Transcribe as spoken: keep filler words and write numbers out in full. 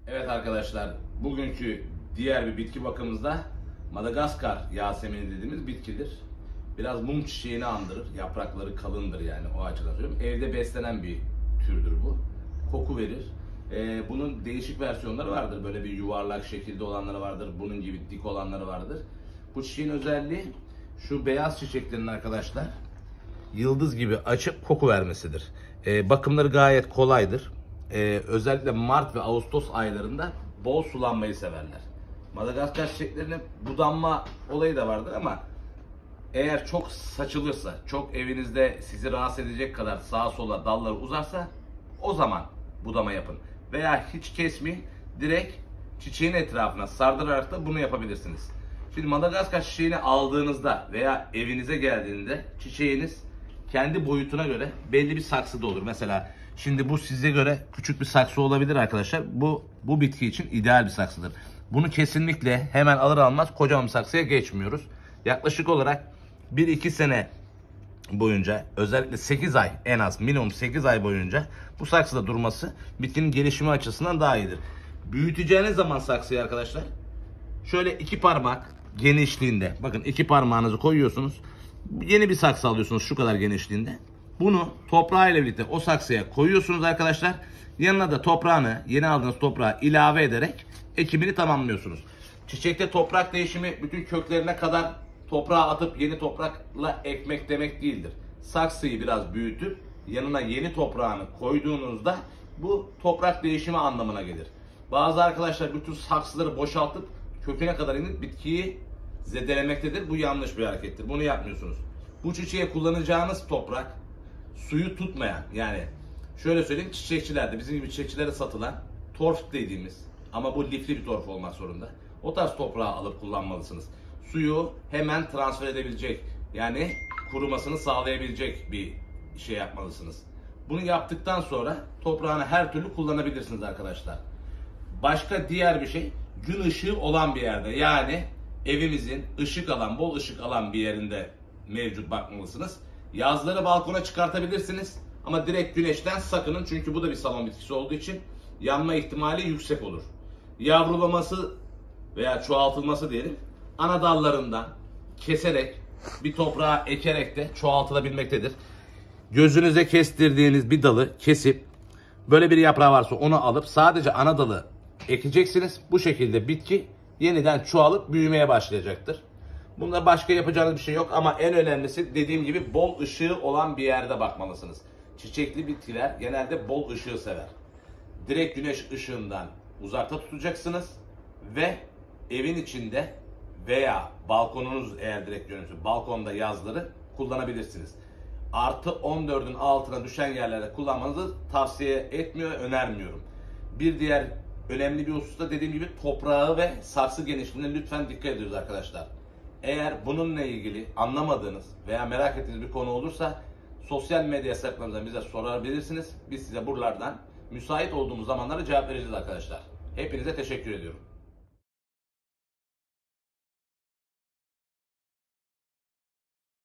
Evet arkadaşlar, bugünkü diğer bir bitki bakımımızda Madagaskar yasemini dediğimiz bitkidir. Biraz mum çiçeğini andırır. Yaprakları kalındır, yani o açıdan söylüyorum. Evde beslenen bir türdür bu. Koku verir. Ee, bunun değişik versiyonları vardır. Böyle bir yuvarlak şekilde olanları vardır. Bunun gibi dik olanları vardır. Bu çiçeğin özelliği şu beyaz çiçeklerin arkadaşlar yıldız gibi açıp koku vermesidir. Ee, bakımları gayet kolaydır. Ee, özellikle Mart ve Ağustos aylarında bol sulanmayı severler. Madagaskar çiçeklerinin budanma olayı da vardır ama eğer çok saçılırsa, çok evinizde sizi rahatsız edecek kadar sağa sola dalları uzarsa o zaman budama yapın. Veya hiç kesmeyin, direkt çiçeğin etrafına sardırarak da bunu yapabilirsiniz. Şimdi Madagaskar çiçeğini aldığınızda veya evinize geldiğinde çiçeğiniz kendi boyutuna göre belli bir saksıda olur. Mesela şimdi bu size göre küçük bir saksı olabilir arkadaşlar. Bu bu bitki için ideal bir saksıdır. Bunu kesinlikle hemen alır almaz kocaman bir saksıya geçmiyoruz. Yaklaşık olarak bir iki sene boyunca, özellikle sekiz ay, en az minimum sekiz ay boyunca bu saksıda durması bitkinin gelişimi açısından daha iyidir. Büyüteceğiniz zaman saksıyı arkadaşlar şöyle iki parmak genişliğinde, bakın iki parmağınızı koyuyorsunuz. Yeni bir saksı alıyorsunuz şu kadar genişliğinde. Bunu toprağıyla birlikte o saksıya koyuyorsunuz arkadaşlar. Yanına da toprağını, yeni aldığınız toprağı ilave ederek ekimini tamamlıyorsunuz. Çiçekte toprak değişimi bütün köklerine kadar toprağa atıp yeni toprakla ekmek demek değildir. Saksıyı biraz büyütüp yanına yeni toprağını koyduğunuzda bu toprak değişimi anlamına gelir. Bazı arkadaşlar bütün saksıları boşaltıp köküne kadar inip bitkiyi zedelemektedir. Bu yanlış bir harekettir. Bunu yapmıyorsunuz. Bu çiçeğe kullanacağınız toprak suyu tutmayan, yani şöyle söyleyeyim, çiçekçilerde, bizim gibi çiçekçilere satılan torf dediğimiz, ama bu lifli bir torf olmak zorunda, o tarz toprağı alıp kullanmalısınız. Suyu hemen transfer edebilecek, yani kurumasını sağlayabilecek bir şey yapmalısınız. Bunu yaptıktan sonra toprağını her türlü kullanabilirsiniz arkadaşlar. Başka diğer bir şey, gün ışığı olan bir yerde, yani evimizin ışık alan, bol ışık alan bir yerinde mevcut bakmalısınız. Yazları balkona çıkartabilirsiniz ama direkt güneşten sakının, çünkü bu da bir salon bitkisi olduğu için yanma ihtimali yüksek olur. Yavrulaması veya çoğaltılması diyelim, ana dallarından keserek bir toprağa ekerek de çoğaltılabilmektedir. Gözünüze kestirdiğiniz bir dalı kesip, böyle bir yaprağı varsa onu alıp sadece ana dalı ekeceksiniz. Bu şekilde bitki yeniden çoğalıp büyümeye başlayacaktır. Bunda başka yapacağınız bir şey yok ama en önemlisi, dediğim gibi, bol ışığı olan bir yerde bakmalısınız. Çiçekli bitkiler genelde bol ışığı sever. Direkt güneş ışığından uzakta tutacaksınız ve evin içinde veya balkonunuz, eğer direkt görüntü balkonda yazları kullanabilirsiniz. Artı on dördün altına düşen yerlerde kullanmanızı tavsiye etmiyor, önermiyorum. Bir diğer önemli bir hususta, dediğim gibi, toprağı ve saksı genişliğine lütfen dikkat ediyoruz arkadaşlar. Eğer bununla ilgili anlamadığınız veya merak ettiğiniz bir konu olursa sosyal medya hesaplarımızdan bize sorabilirsiniz. Biz size buralardan müsait olduğumuz zamanlarda cevap vereceğiz arkadaşlar. Hepinize teşekkür ediyorum.